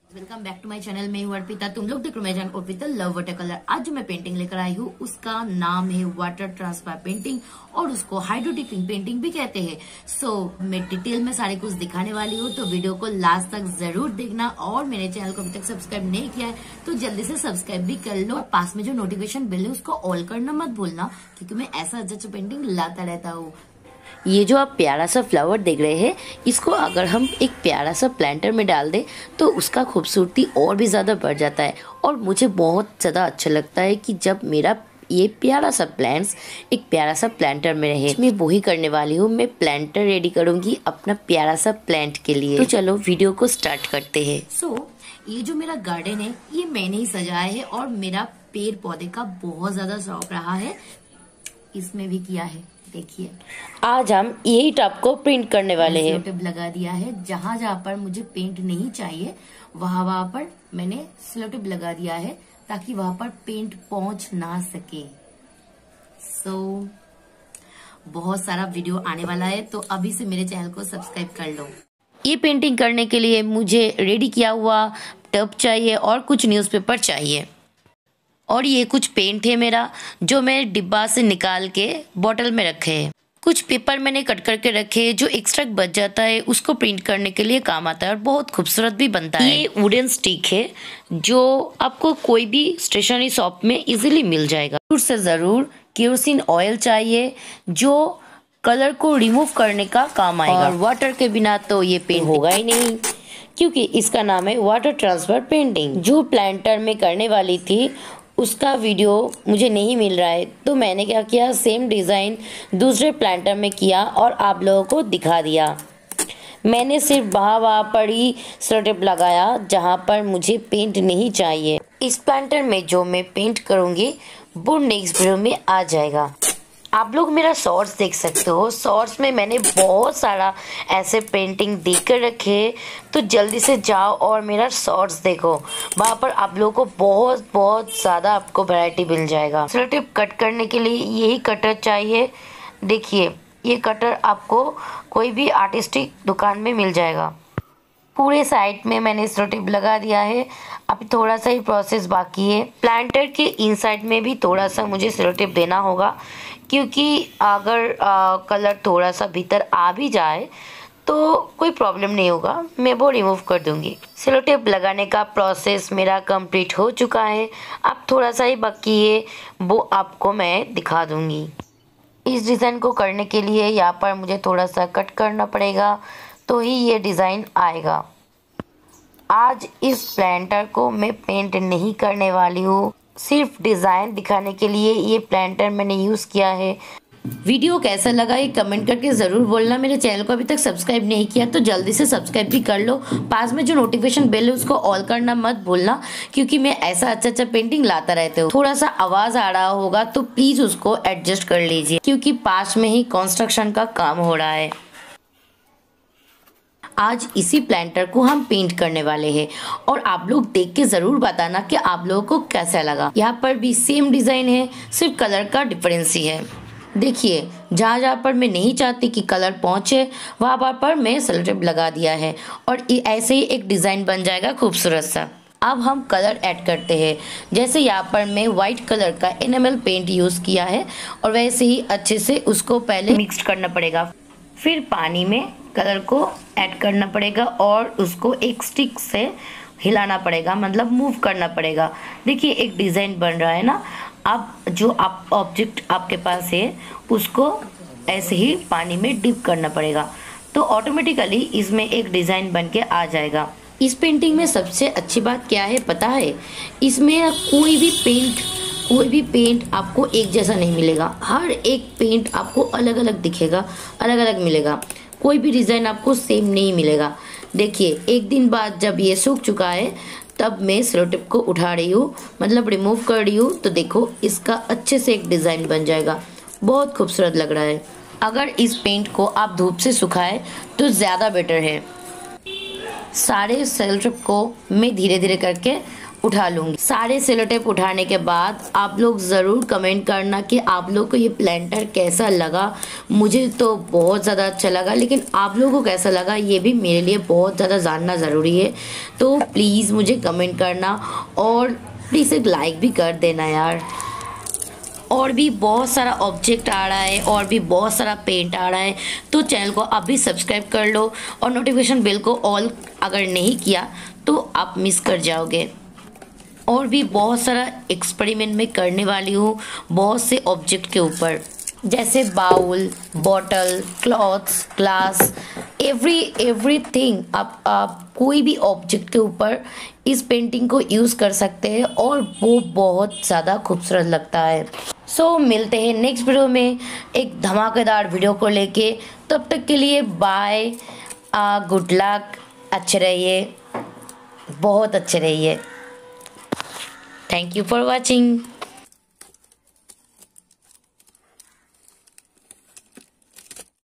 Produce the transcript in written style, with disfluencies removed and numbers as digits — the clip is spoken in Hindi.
Welcome back to my channel. मैं हूँ अर्पिता, तुम लोग देख रहे हो अर्पिता लव वाटर कलर। आज जो मैं पेंटिंग लेकर आई हूँ उसका नाम है वाटर ट्रांसफर पेंटिंग और उसको हाइड्रोटिपिंग पेंटिंग भी कहते हैं। मैं डिटेल में सारे कुछ दिखाने वाली हूँ, तो वीडियो को लास्ट तक जरूर देखना। और मेरे चैनल को अभी तक सब्सक्राइब नहीं किया है तो जल्दी से सब्सक्राइब भी कर लो। पास में जो नोटिफिकेशन बेल है उसको ऑल करना मत भूलना, क्योंकि मैं ऐसा अच्छा पेंटिंग लाता रहता हूँ। ये जो आप प्यारा सा फ्लावर देख रहे हैं, इसको अगर हम एक प्यारा सा प्लांटर में डाल दें तो उसका खूबसूरती और भी ज़्यादा बढ़ जाता है। और मुझे बहुत ज़्यादा अच्छा लगता है कि जब मेरा ये प्यारा सा प्लांट्स एक प्यारा सा प्लांटर में रहे। मैं वही करने वाली हूँ, मैं प्लांटर रेडी करूँगी अपना प्यारा सा प्लांट के लिए। तो चलो वीडियो को स्टार्ट करते हैं। ये जो मेरा गार्डन है ये मैंने ही सजाया है और मेरा पेड़ पौधे का बहुत ज़्यादा शौक रहा है, इसमें भी किया है। देखिए आज हम यही टॉप को प्रिंट करने वाले हैं। सेलो टेप लगा दिया है, जहाँ जहाँ पर मुझे पेंट नहीं चाहिए वहाँ पर मैंने सेलो टेप लगा दिया है ताकि वहाँ पर पेंट पहुंच ना सके। बहुत सारा वीडियो आने वाला है, तो अभी से मेरे चैनल को सब्सक्राइब कर लो। ये पेंटिंग करने के लिए मुझे रेडी किया हुआ टब चाहिए और कुछ न्यूज़पेपर चाहिए। और ये कुछ पेंट है मेरा, जो मैं डिब्बा से निकाल के बोतल में रखे हैं। कुछ पेपर मैंने कट करके रखे हैं, जो एक्स्ट्रा बच जाता है उसको प्रिंट करने के लिए काम आता है और बहुत खूबसूरत भी बनता है। ये वुडन स्टिक है जो आपको कोई भी स्टेशनरी शॉप में इजीली मिल जाएगा। जरूर से ज़रूर केरोसिन ऑयल चाहिए जो कलर को रिमूव करने का काम आएगा। और वाटर के बिना तो ये पेंट होगा ही नहीं, क्योंकि इसका नाम है वाटर ट्रांसफर पेंटिंग। जो प्लांटर में करने वाली थी उसका वीडियो मुझे नहीं मिल रहा है, तो मैंने क्या किया, सेम डिज़ाइन दूसरे प्लांटर में किया और आप लोगों को दिखा दिया। मैंने सिर्फ वहाँ पर ही सेलो टेप लगाया जहाँ पर मुझे पेंट नहीं चाहिए। इस प्लांटर में जो मैं पेंट करूँगी वो नेक्स्ट वीडियो में आ जाएगा। आप लोग मेरा शॉर्ट्स देख सकते हो, शॉर्ट्स में मैंने बहुत सारा ऐसे पेंटिंग देकर रखे, तो जल्दी से जाओ और मेरा शॉर्ट्स देखो। वहाँ पर आप लोगों को बहुत ज़्यादा आपको वैरायटी मिल जाएगा। सेलो टेप कट करने के लिए यही कटर चाहिए। देखिए ये कटर आपको कोई भी आर्टिस्टिक दुकान में मिल जाएगा। पूरे साइड में मैंने सेलो टेप लगा दिया है। अभी थोड़ा सा ही प्रोसेस बाकी है। प्लांटर के इनसाइड में भी थोड़ा सा मुझे सेलो टेप देना होगा, क्योंकि अगर कलर थोड़ा सा भीतर आ भी जाए तो कोई प्रॉब्लम नहीं होगा, मैं वो रिमूव कर दूंगी। सेलो टेप लगाने का प्रोसेस मेरा कंप्लीट हो चुका है। अब थोड़ा सा ही बाकी है, वो आपको मैं दिखा दूंगी। इस डिज़ाइन को करने के लिए यहाँ पर मुझे थोड़ा सा कट करना पड़ेगा, तो ही ये डिज़ाइन आएगा। आज इस प्लांटर को मैं पेंट नहीं करने वाली हूँ, सिर्फ डिज़ाइन दिखाने के लिए ये प्लांटर मैंने यूज़ किया है। वीडियो कैसा लगा ये कमेंट करके ज़रूर बोलना। मेरे चैनल को अभी तक सब्सक्राइब नहीं किया तो जल्दी से सब्सक्राइब भी कर लो। पास में जो नोटिफिकेशन बेल है उसको ऑल करना मत भूलना, क्योंकि मैं ऐसा अच्छा पेंटिंग लाता रहता हूँ। थोड़ा सा आवाज़ आ रहा होगा तो प्लीज़ उसको एडजस्ट कर लीजिए, क्योंकि पास में ही कंस्ट्रक्शन का काम हो रहा है। आज इसी प्लांटर को हम पेंट करने वाले हैं और आप लोग देख के ज़रूर बताना कि आप लोगों को कैसा लगा। यहाँ पर भी सेम डिज़ाइन है, सिर्फ कलर का डिफरेंस ही है। देखिए जहाँ जहाँ पर मैं नहीं चाहती कि कलर पहुँचे वहाँ पर मैं सेलो टेप लगा दिया है और ऐसे ही एक डिज़ाइन बन जाएगा खूबसूरत सा। अब हम कलर ऐड करते हैं। जैसे यहाँ पर मैं वाइट कलर का एनामेल पेंट यूज़ किया है और वैसे ही अच्छे से उसको पहले मिक्स करना पड़ेगा, फिर पानी में कलर को ऐड करना पड़ेगा और उसको एक स्टिक से हिलाना पड़ेगा, मतलब मूव करना पड़ेगा। देखिए एक डिज़ाइन बन रहा है ना। अब जो आप ऑब्जेक्ट आपके पास है उसको ऐसे ही पानी में डिप करना पड़ेगा, तो ऑटोमेटिकली इसमें एक डिज़ाइन बन के आ जाएगा। इस पेंटिंग में सबसे अच्छी बात क्या है पता है, इसमें कोई भी पेंट आपको एक जैसा नहीं मिलेगा। हर एक पेंट आपको अलग अलग दिखेगा, अलग अलग मिलेगा। कोई भी डिज़ाइन आपको सेम नहीं मिलेगा। देखिए एक दिन बाद जब ये सूख चुका है तब मैं सेलो टेप को उठा रही हूँ, मतलब रिमूव कर रही हूँ, तो देखो इसका अच्छे से एक डिज़ाइन बन जाएगा। बहुत खूबसूरत लग रहा है। अगर इस पेंट को आप धूप से सुखाए तो ज़्यादा बेटर है। सारे सेलो टेप को मैं धीरे धीरे करके उठा लूँगी। सारे सेलो टेप उठाने के बाद आप लोग ज़रूर कमेंट करना कि आप लोग को ये प्लांटर कैसा लगा। मुझे तो बहुत ज़्यादा अच्छा लगा, लेकिन आप लोगों को कैसा लगा ये भी मेरे लिए बहुत ज़्यादा जानना ज़रूरी है। तो प्लीज़ मुझे कमेंट करना और प्लीज़ एक लाइक भी कर देना यार। और भी बहुत सारा ऑब्जेक्ट आ रहा है और भी बहुत सारा पेंट आ रहा है, तो चैनल को आप भी सब्सक्राइब कर लो और नोटिफिकेशन बेल को ऑल अगर नहीं किया तो आप मिस कर जाओगे। और भी बहुत सारा एक्सपेरिमेंट में करने वाली हूँ बहुत से ऑब्जेक्ट के ऊपर, जैसे bowl, bottle, clothes, glass, everything. आप कोई भी ऑब्जेक्ट के ऊपर इस पेंटिंग को यूज़ कर सकते हैं और वो बहुत ज़्यादा खूबसूरत लगता है। सो मिलते हैं नेक्स्ट वीडियो में एक धमाकेदार वीडियो को लेके। तब तक के लिए बाय, गुड लक, अच्छे रहिए, बहुत अच्छे रहिए। Thank you for watching.